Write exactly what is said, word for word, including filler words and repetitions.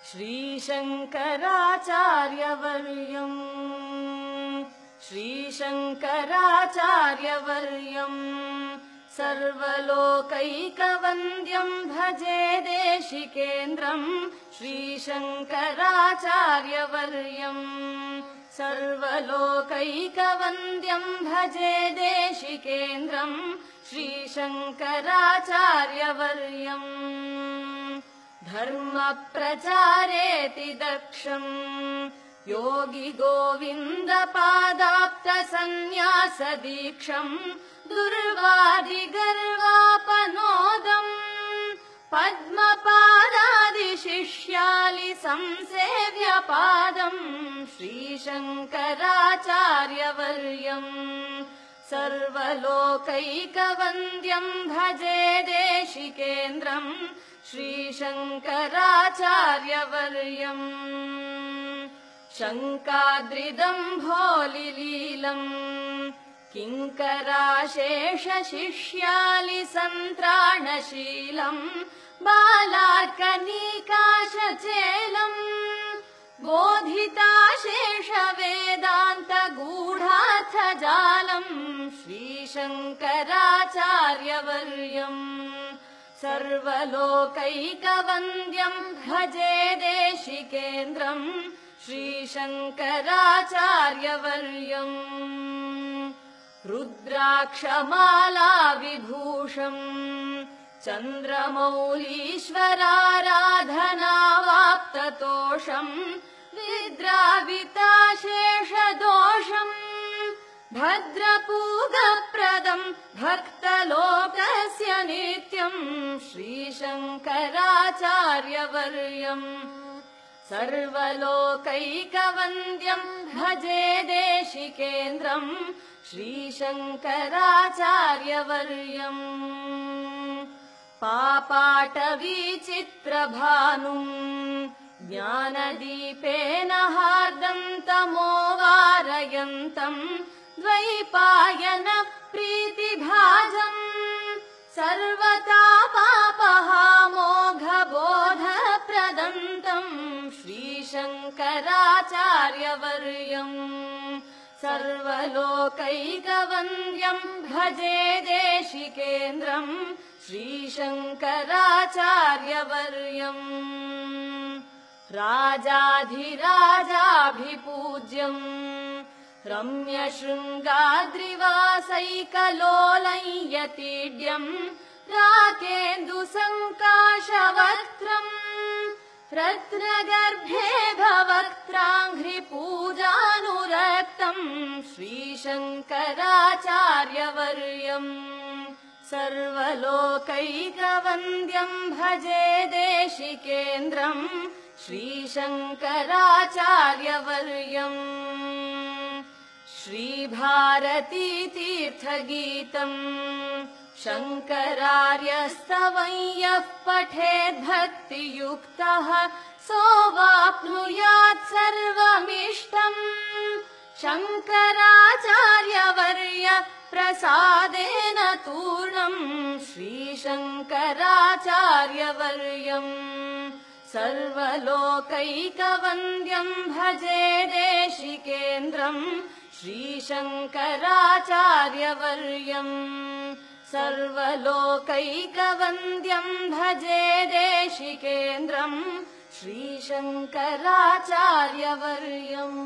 श्रीशङ्कराचार्यवर्यम् श्रीशङ्कराचार्यवर्यम् सर्वलोकैकवन्द्यम् भजे देशिकेन्द्रम् श्रीशङ्कराचार्यवर्यम् सर्वलोकैकवन्द्यम् भजे देशिकेन्द्रम् श्रीशङ्कराचार्यवर्यम् धर्मप्रचारेति दक्षम् योगी गोविन्द पादाप्त सन्न्यासदीक्षम् दुर्वादिगर्वापनोदम् पद्मपादादिशिष्यालि संसेव्य पादम् श्रीशङ्कराचार्यवर्यम् सर्वलोकैकवन्द्यम् भजे देशिकेन्द्रम् श्रीशङ्कराचार्यवर्यम् शङ्काद्रिदम्भोलिलीलम् किङ्कराशेषशिष्यालि सन्त्राणशीलम् बालार्कनीकाशचेलम् बोधिताशेषवेदान्तगूढार्थजालम् श्रीशङ्कराचार्यवर्यम् सर्वलोकैकवन्द्यम् भजे देशिकेन्द्रम् श्रीशङ्कराचार्यवर्यम् रुद्राक्षमाला विभूषम् चन्द्रमौलीश्वराराधनावाप्ततोषम् विद्राविताशेषदोषम् भद्रपूगप्रदम् भक्तलोकस्य नित्यम् श्रीशङ्कराचार्यवर्यम् सर्वलोकैकवन्द्यम् भजे देशिकेन्द्रम् श्रीशङ्कराचार्यवर्यम् पापाटवीचित्रभानुम् ज्ञानदीपेन हार्दन्तमोवारयन्तम् द्वैपायन प्रीतिभाजम् सर्वतापापहामोघबोधप्रदन्तम् श्रीशङ्कराचार्यवर्यम् सर्वलोकैकवन्द्यम् भजे देशिकेन्द्रम् श्रीशङ्कराचार्यवर्यम् राजाधिराजाभिपूज्यम् रम्यशृङ्गाद्रिवासैकलोलयतीड्यम् राकेन्दुसङ्काशवक्त्रम् रत्नगर्भे भवक्त्राङ्घ्रिपूजानुरक्तम् श्रीशङ्कराचार्यवर्यम् सर्वलोकैकवन्द्यम् भजे देशिकेन्द्रम् श्रीशङ्कराचार्यवर्यम् श्रीभारतीतीर्थगीतम् शङ्करार्यस्तवं यः पठेद्भक्तियुक्तः सोऽवाप्नुयात् सर्वमिष्टम् शङ्कराचार्यवर्य प्रसादेन तूर्णम् श्रीशङ्कराचार्यवर्यम् सर्वलोकैकवन्द्यम् भजे देशिकेन्द्रम् श्रीशङ्कराचार्यवर्यम् सर्वलोकैकवन्द्यम् भजे देशिकेन्द्रम् श्रीशङ्कराचार्यवर्यम्।